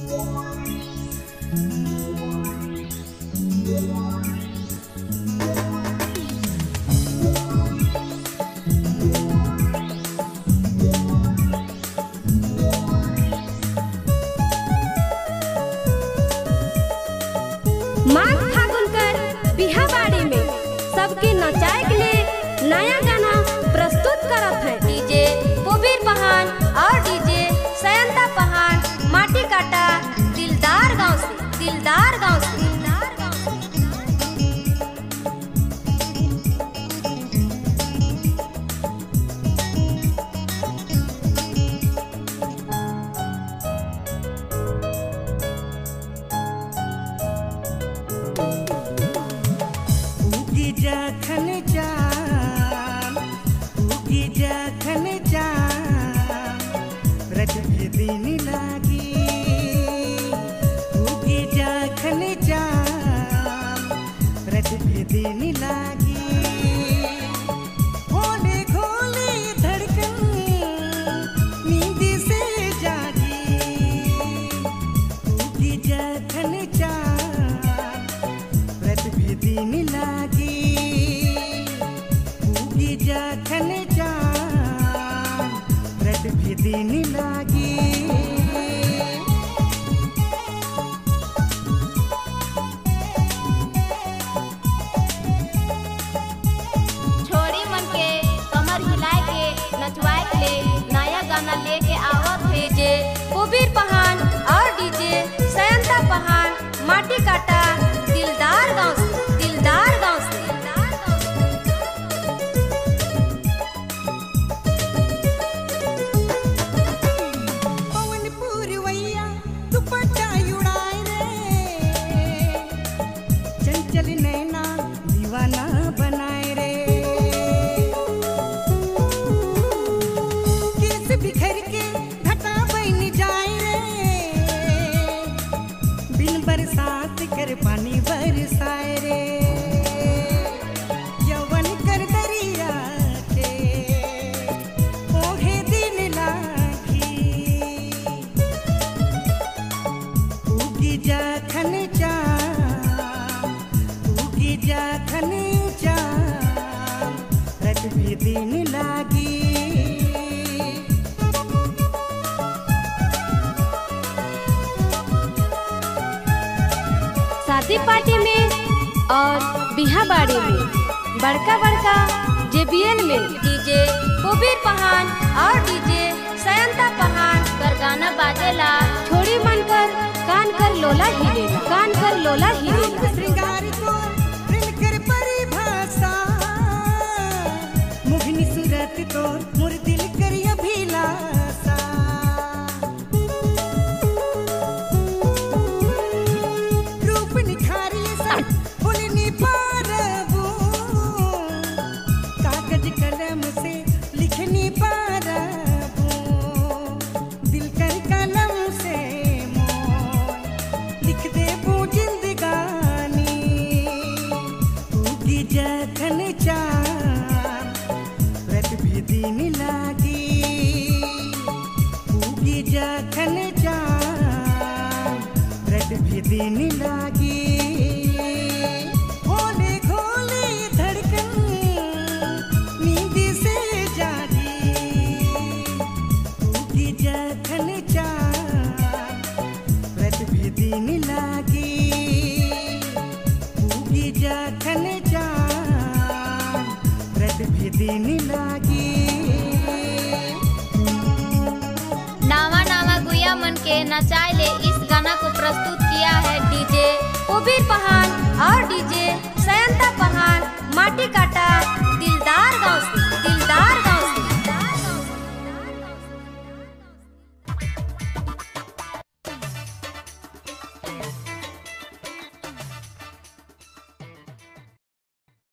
माघ फागुन कर बिहाबाड़ी में सबके नचाए के लिए नया गाना प्रस्तुत करत है। डीजे पोबीर पहान और डीजे सयंता पहान माटी काटा दिलदार गांव से, दिलदार गांव से। जखन जाम उगी जखन जाम व्रत भी दिन लागी उगी जखन जाम व्रत भी दिन लागी खोले खोले धड़कन नींद से जागी उगी जखन जाम व्रत भी दिन लागी जखन जाम व्रत भी दिन लागी। छोड़ी मन के कमर हिलाए के नचवाए के लिए नया गाना लेके आवत है जे पोबीर पहान और डीजे सयंता पहान माटी काटा दिलदार गांव से, दिलदार गांव से। चल नैना दीवाना बनाए रे केस बिखर के घटा बन जाए रे बिन बरसात कर पानी बरसाए रे यौवन कर दरिया के ओहे दिन लागी उगी जखन जखन जाम व्रत भी दिन लागी। शादी पार्टी में और बिहाबाड़ी में बड़का बड़का JBL में डीजे पोबीर पहान और डीजे सयंता पहान कर गाना बाजेला। छोड़ी मन कर कान कर लोला हिलेला, कान कर लोला हिलेला। श्रृंगार को प्रेम कर परिभाषा मोहिनी सूरत तो मोर दिल कर अभिलाषा रूप निखारी सा फूलनी पारबू कागज कलम से लिखनी पारबू दिल कर कलम से लिख दे जिंदगानी उगी जखन जाम व्रत भी दिन लागी उगी जखन जाम व्रत भी दिन लागी खोले खोले धड़कन नींद से जागी उगी जखन जाम व्रत भी दिन लागी उगी जखन जाम व्रत भी दिन लागी। नावा नावा गुया मन के नचाए ले इस गाना को प्रस्तुत किया है डीजे